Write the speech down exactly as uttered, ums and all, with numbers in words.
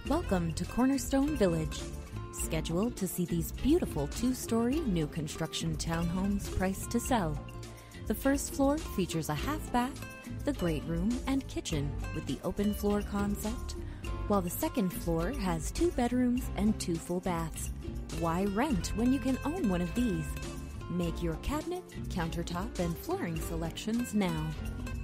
Welcome to Cornerstone Village. Scheduled to see these beautiful two-story new construction townhomes priced to sell. The first floor features a half bath, the great room, and kitchen with the open floor concept, while the second floor has two bedrooms and two full baths. Why rent when you can own one of these? Make your cabinet, countertop, and flooring selections now.